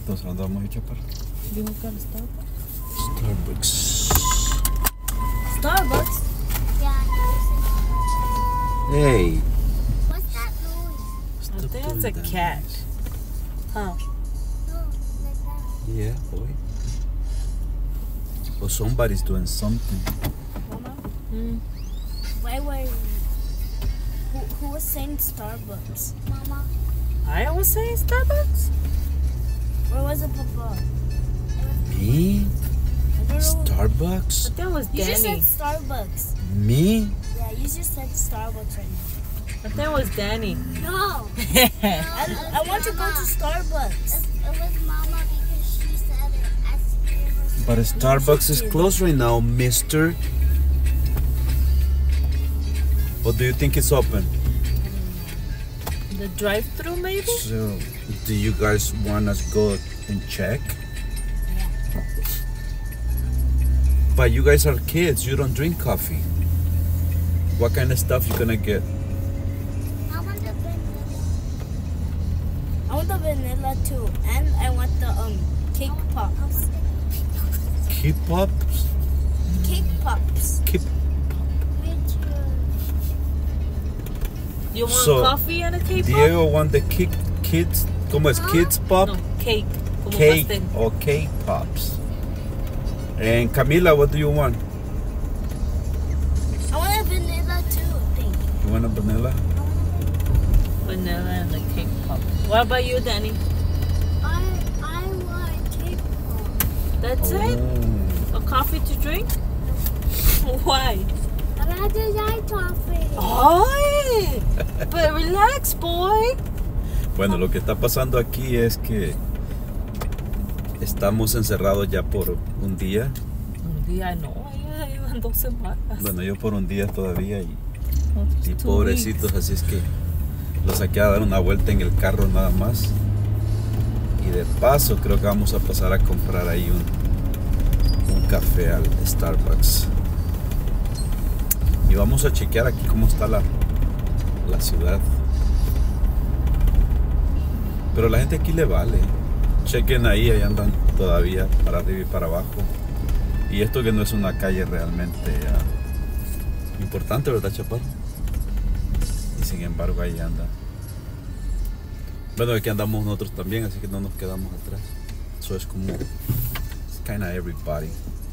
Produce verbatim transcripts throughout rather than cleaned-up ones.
Entonces, ¿a dónde vamos a ir, Chaparro? Dijo que al Starbucks. Starbucks. Starbucks? Yeah, Hey. what's that noise? I Stop think doing it's a that cat. noise. Huh. No, like that. Yeah, boy. Well, somebody's doing something. Mama, Mm. why were you? Who, who was saying Starbucks? Mama, I was saying Starbucks. where was it, Papa? Me? I don't know. Starbucks? But that was You just Danny. said Starbucks. Me? Yeah, you just said Starbucks right now. But that was Danny. No, I, I want to go to Starbucks. It was Mama because she said it. I said But Starbucks is closed right now, mister. What do you think is open? The drive-through, maybe? So, do you guys want us go and check? But you guys are kids, you don't drink coffee. What kind of stuff you gonna get? I want the vanilla. I want the vanilla too, and I want the um cake pops. Keep ups? Cake pops. Keep. You want So, coffee and a cake pop? Diego want the kick, kids, ¿cómo es? Kids pop? No, cake. Como Cake pastel. or cake pops. And Camila, what do you want? I want a vanilla too. Pink. You want a vanilla? Vanilla and the cake pop. What about you, Danny? I I want cake pop. That's it? Oh. A coffee to drink? Why? I want the light coffee. Ay, but relax, boy. Bueno, lo que está pasando aquí es que estamos encerrados ya por un día. Un día no, ya llevan dos semanas. Bueno, yo por un día todavía y, y Two pobrecitos, así es que los saqué a dar una vuelta en el carro nada más. Y de paso creo que vamos a pasar a comprar ahí un, un café al Starbucks. Y vamos a chequear aquí cómo está la, la ciudad. Pero la gente aquí le vale. Chequen ahí, ahí andan todavía para arriba y para abajo. Y esto que no es una calle realmente uh, importante, ¿verdad, Chaparro? Y sin embargo ahí anda. Bueno, aquí andamos nosotros también, así que no nos quedamos atrás. Eso es como... It's kinda everybody.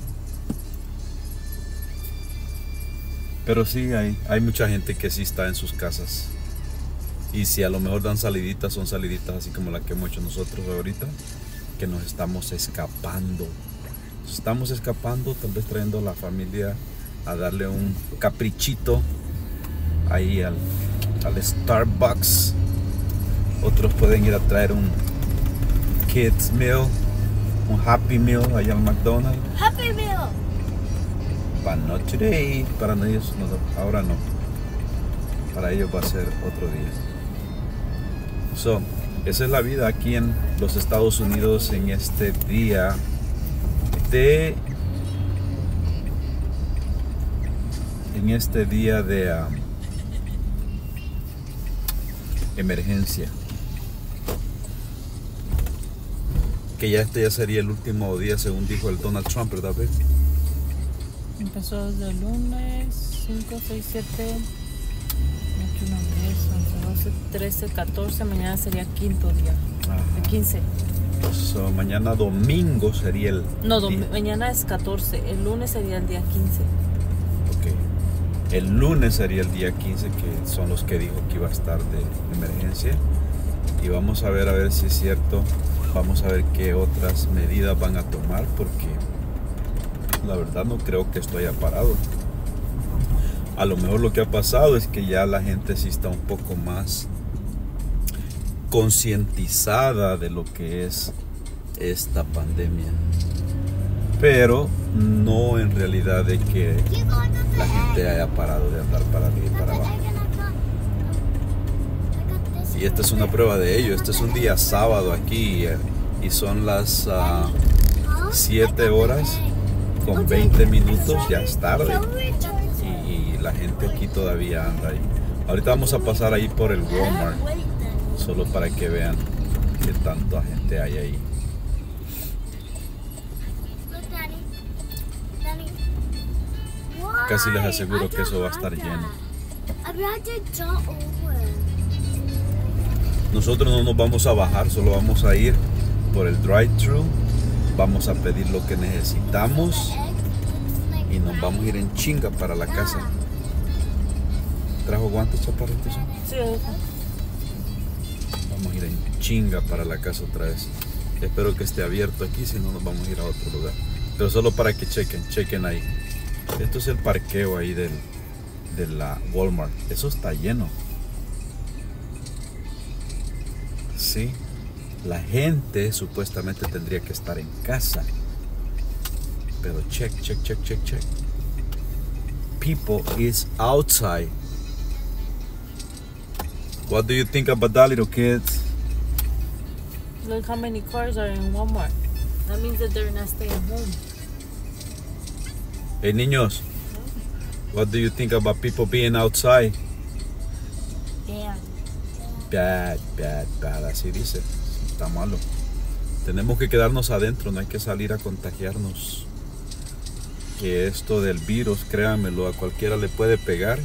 Pero sí, hay, hay mucha gente que sí está en sus casas. Y si a lo mejor dan saliditas, son saliditas así como la que hemos hecho nosotros ahorita, que nos estamos escapando. Nos estamos escapando, tal vez trayendo a la familia a darle un caprichito ahí al, al Starbucks. Otros pueden ir a traer un Kids Meal, un Happy Meal allá al McDonald's. Happy Meal. But not today. Para ellos, no, ahora no. Para ellos va a ser otro día. So, esa es la vida aquí en los Estados Unidos en este día de... En este día de um, emergencia. Que ya este ya sería el último día según dijo el Donald Trump, ¿verdad? Empezó desde el lunes, cinco, seis, siete, ocho, nueve, diez, once, doce, trece, catorce, mañana sería quinto día, Ajá. el quince. So, mañana domingo sería el No, dom- día. mañana es catorce, el lunes sería el día quince. Ok. El lunes sería el día quince, que son los que dijo que iba a estar de emergencia. Y vamos a ver a ver si es cierto. Vamos a ver qué otras medidas van a tomar, porque la verdad no creo que esto haya parado. A lo mejor lo que ha pasado es que ya la gente sí está un poco más concientizada de lo que es esta pandemia, pero no en realidad de que la gente haya parado de andar para arriba y para abajo. Y esta es una prueba de ello. Este es un día sábado aquí eh, y son las siete horas con veinte minutos, ya es tarde. Y, y la gente aquí todavía anda ahí. Ahorita vamos a pasar ahí por el Walmart, solo para que vean qué tanta gente hay ahí. casi les aseguro que eso va a estar lleno. Nosotros no nos vamos a bajar, solo vamos a ir por el drive-thru. Vamos a pedir lo que necesitamos y nos vamos a ir en chinga para la casa. ¿Trajo guantes, chaparritos? Sí. Vamos a ir en chinga para la casa otra vez. Espero que esté abierto aquí, si no nos vamos a ir a otro lugar. Pero solo para que chequen, chequen ahí. Esto es el parqueo ahí del, de la Walmart. Eso está lleno. Sí. La gente supuestamente tendría que estar en casa. Pero check, check, check, check, check. People is outside. What do you think about that, little kids? Look how many cars are in Walmart. That means that they're not staying home. Hey, niños. What do you think about people being outside? Yeah. Bad, bad, bad. Así dice. Está malo. Tenemos que quedarnos adentro, no hay que salir a contagiarnos. Que esto del virus, créanmelo, a cualquiera le puede pegar.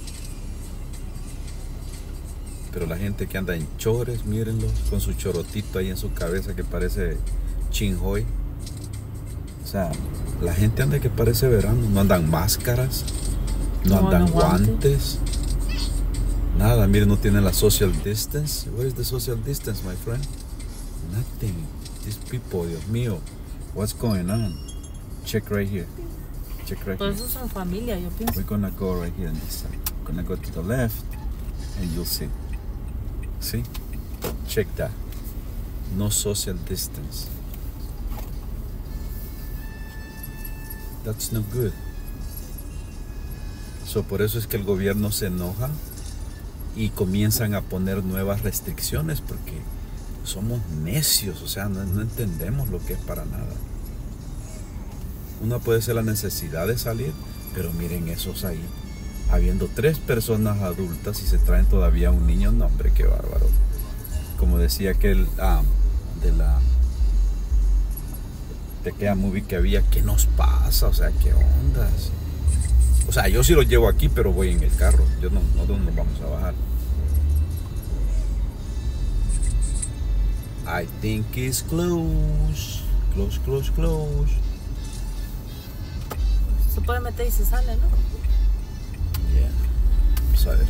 Pero la gente que anda en chores, mírenlo, con su chorotito ahí en su cabeza que parece chinjoy. O sea, la gente anda que parece verano, no andan máscaras, no, no andan guantes. guantes. Nada, miren, no tienen la social distance. Where is the social distance, my friend? Nothing. These people, Dios mío, what's going on? Check right here. Check right Todos here. esos son familia, yo pienso. We're gonna go right here on this side. Gonna go to the left, and you'll see. See? Check that. No social distance. That's no good. So, por eso es que el gobierno se enoja y comienzan a poner nuevas restricciones porque somos necios, o sea, no, no entendemos lo que es para nada. Una puede ser la necesidad de salir, pero miren esos ahí, habiendo tres personas adultas y se traen todavía un niño, no hombre, qué bárbaro. Como decía aquel ah, de la de aquella movie que había, ¿qué nos pasa? O sea, ¿qué ondas? O sea, yo sí lo llevo aquí, pero voy en el carro. Yo no, nosotros nos vamos a bajar. I think it's close. Close, close, close. Se puede meter y se sale, ¿no? Yeah. Vamos a ver.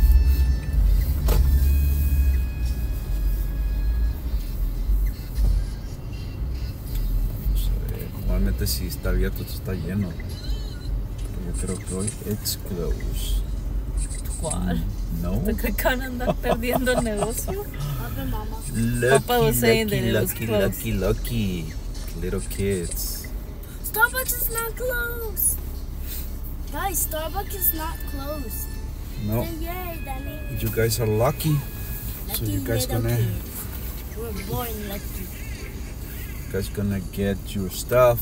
Vamos a ver. Normalmente si está abierto, esto está lleno. Yo creo que hoy it's close. ¿Cuál? No. ¿Te crees que van a andar perdiendo el negocio? Other mama. Lucky, Papa was saying lucky, that it was lucky, close. lucky, lucky. Little kids. Starbucks is not closed. Guys, Starbucks is not closed. No. So yay, that means You guys are lucky. So lucky you guys little gonna, kids. We're born lucky. you guys gonna get your stuff.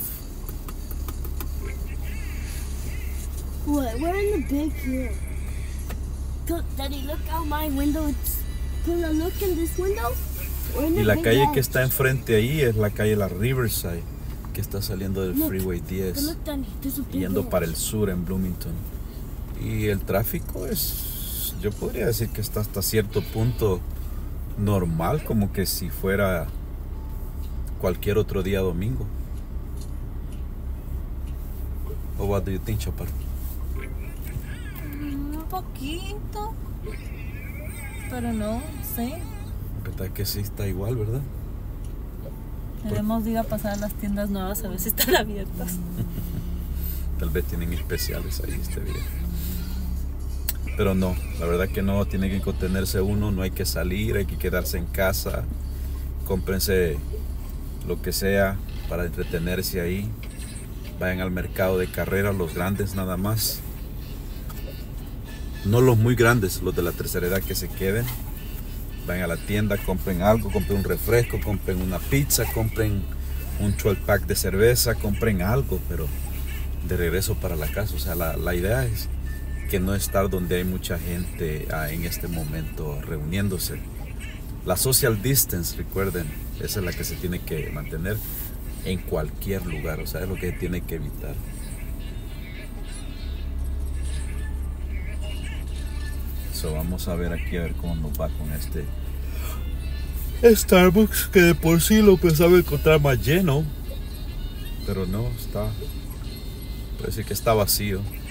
What? We're in the big hill. Look, Daddy, look out my window. It's, can I look in this window? We're in Y the la big calle edge. que está enfrente ahí es la calle La Riverside, que está saliendo del Look. Freeway But diez, look, Daddy, there's a big yendo edge. para el sur en Bloomington. Y el tráfico es, yo podría decir que está hasta cierto punto normal, como que si fuera cualquier otro día domingo. O what do you think, Chapar? Un poquito. Pero no, sí. ¿Verdad que sí está igual, verdad? Debemos ir a pasar a las tiendas nuevas a ver si están abiertas. Tal vez tienen especiales ahí este día. Pero no, la verdad que no, tiene que contenerse uno, no hay que salir, hay que quedarse en casa. Cómprense lo que sea para entretenerse ahí. Vayan al mercado de carrera, los grandes nada más. No los muy grandes, los de la tercera edad que se queden. Vayan a la tienda, compren algo, compren un refresco, compren una pizza, compren un twelve pack de cerveza, compren algo, pero de regreso para la casa. O sea, la, la idea es que no estar donde hay mucha gente ah, en este momento reuniéndose. La social distance, recuerden, esa es la que se tiene que mantener en cualquier lugar. O sea, es lo que tiene que evitar. So, vamos a ver aquí a ver cómo nos va con este Starbucks, que de por sí lo pensaba encontrar más lleno, pero no, está, parece que está vacío.